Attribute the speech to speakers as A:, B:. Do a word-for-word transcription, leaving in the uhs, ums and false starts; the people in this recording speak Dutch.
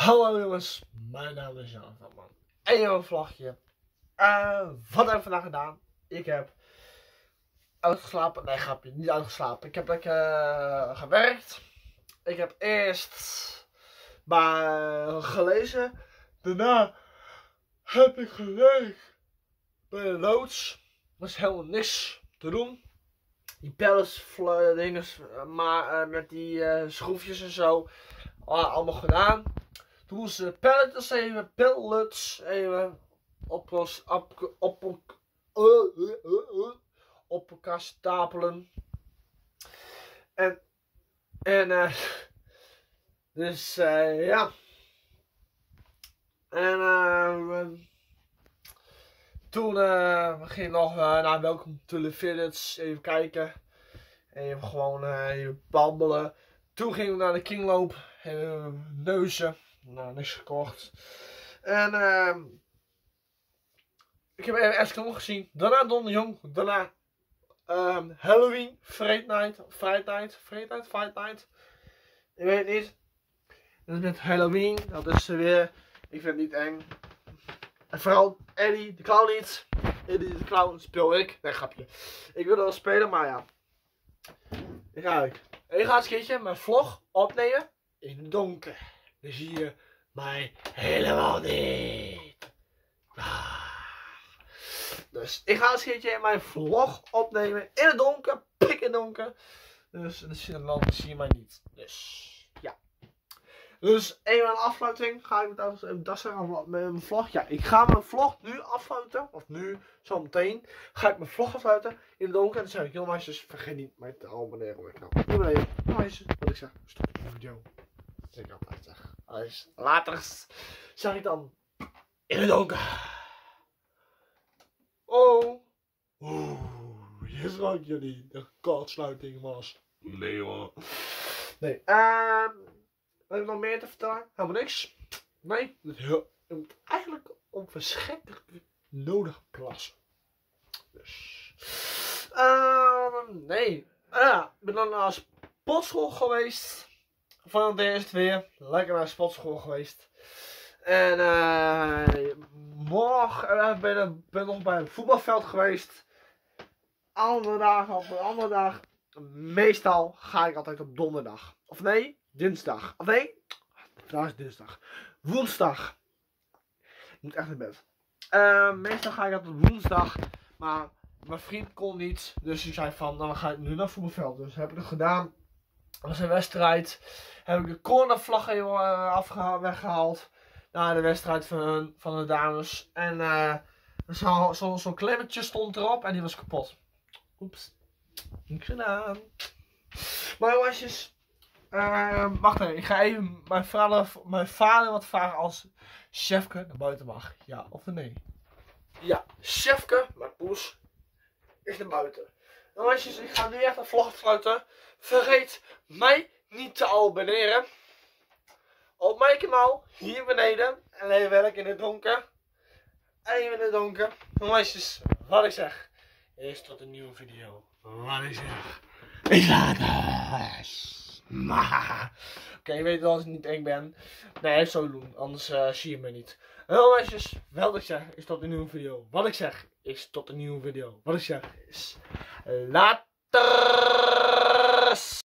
A: Hallo jongens, mijn naam is Jan van Man. En een vlogje. Uh, wat heb ik vandaag gedaan? Ik heb uitgeslapen. Nee, grapje, niet uitgeslapen. Ik heb lekker uh, gewerkt. Ik heb eerst maar gelezen. Daarna heb ik gewerkt bij de loods. Er was helemaal niks te doen. Die pallets, dingen, maar uh, met die uh, schroefjes en zo. Uh, allemaal gedaan. Toen moesten de pallets even, pallets even op, op, op, op, uh, uh, uh, uh, op elkaar stapelen. En, en, uh, dus, uh, ja. En, uh, toen uh, ging ik nog uh, naar Welcome to the Village even kijken. Even gewoon uh, even babbelen. Toen gingen we naar de Kingloop. Even neuzen. Nou, niks gekocht. En uh, ik heb even Eskimo gezien. Daarna Don de Jong. Daarna um, Halloween. Fright Night. Fright Night. Fright Night. Fright Night. Ik weet het niet. Dat is met Halloween. Dat is uh, weer. Ik vind het niet eng. En vooral Eddie de Clown niet. Eddie de Clown speel ik. Nee, grapje. Ik wil wel spelen, maar ja. Ik ga ik. Ik ga eens een keertje mijn vlog opnemen in het donker. Dan zie je mij helemaal niet. Ah. Dus ik ga eens een keertje mijn vlog opnemen in het donker. Pik in het donker. Dus dan zie je mij niet. Dus ja. Dus even aan de afsluiting ga ik met dat zeggen met mijn vlog. Ja, ik ga mijn vlog nu afsluiten. Of nu, zo meteen. Ga ik mijn vlog afsluiten in het donker. En dan zeg ik, heel meisjes, vergeet niet mij te abonneren op mijn kanaal. Hier beneden, heel meisjes, wat ik zeg, stop de video. Dat ik altijd zeg. Alles later zeg ik dan in het donker. Oh. Oeh, je zag jullie de kortsluiting was. Nee hoor. Nee, ehm. Uh, Wat heb ik nog meer te vertellen? Helemaal niks. Nee, je moet eigenlijk onverschrikkelijk nodig plassen. Dus. Uh, nee. Ja, ik ben dan naar sportschool geweest. Van het eerst weer. Lekker naar sportschool geweest. En uh, morgen uh, ben ik ben nog bij een voetbalveld geweest. Andere dagen op een andere dag. Meestal ga ik altijd op donderdag. Of nee? Dinsdag. Of nee? Vandaag is dinsdag. Woensdag. Ik moet echt in bed. Uh, meestal ga ik op woensdag. Maar mijn vriend kon niet. Dus ik zei van, nou dan ga ik nu naar voetbalveld. Dus heb ik het gedaan. Dat was een wedstrijd. Heb ik de cornervlag even uh, afgehaald, weggehaald. Na de wedstrijd van, van de dames. En uh, zo'n zo, zo klemmetje stond erop. En die was kapot. Oeps. Niks gedaan. Maar jongens. Uh, wacht even, ik ga even mijn vader, mijn vader wat vragen als Chefke naar buiten mag. Ja of nee? Ja, Chefke, mijn poes, is naar buiten. Nou meisjes, ik ga nu echt een vlog afsluiten. Vergeet mij niet te abonneren. Op mijn kanaal, hier beneden. En even werk in het donker. Even in het donker. Nou meisjes, wat ik zeg, is tot een nieuwe video. Wat ik zeg, ik laat het. Oké, okay, je weet wel dat ik niet eng ben. Nee, zo doen, anders uh, zie je me niet. Hallo meisjes, wat ik zeg is tot een nieuwe video. Wat ik zeg is tot een nieuwe video. Wat ik zeg is later.